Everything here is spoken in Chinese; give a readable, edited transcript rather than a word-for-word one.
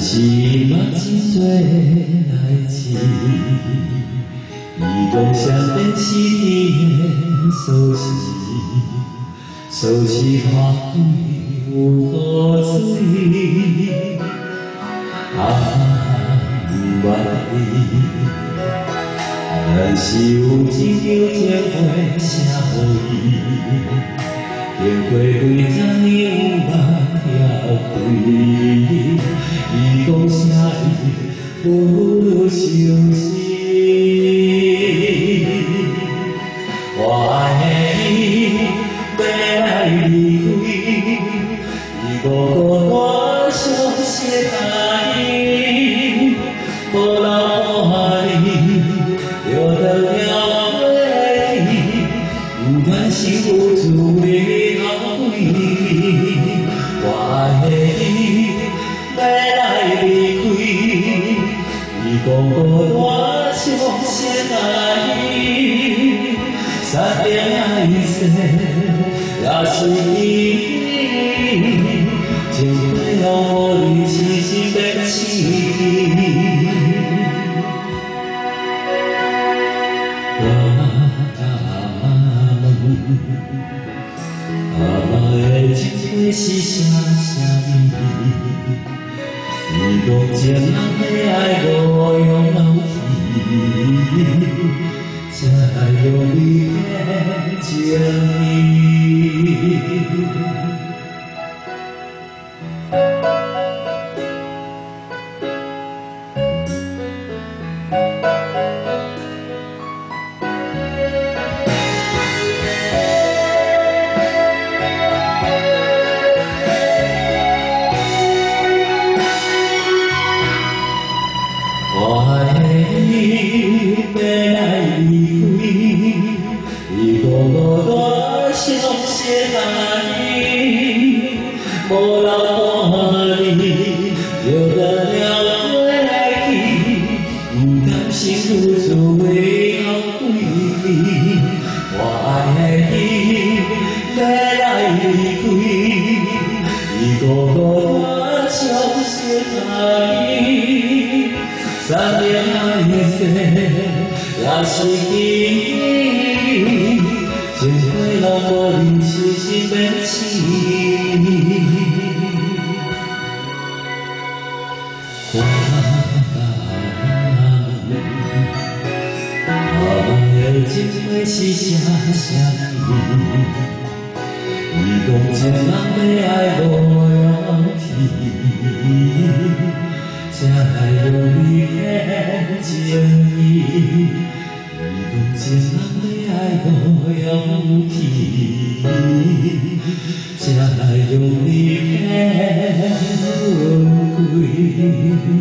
是目睭做代志，伊讲啥变是天的锁匙，锁匙打开有雨水，不捌你，但是有一张电话写予伊，经过几十年有捌也开。 伊讲啥伊不相信，我的伊要来离开，伊孤单伤心爱伊，无留下你，就得了袂去，不管是付出的后悔，我的伊。 要来离开，伊讲孤单伤心爱伊，三点爱生也随伊，情花落雨痴心变痴。我的情花是啥物？ 伊讲情人的爱无用流去，才会用你的情意。我的伊要来离开，伊讲孤单伤心爱伊，无留下你，就得了袂去，不甘心付出的后悔。我的伊要来离开，伊讲孤单伤心爱伊。 三年爱生也随伊，情花落无你痴心变痴。我的情花是啥物？伊讲情人要爱无用去。 才会用你的情意，伊讲情人要爱无勇气，才会用你的玫瑰。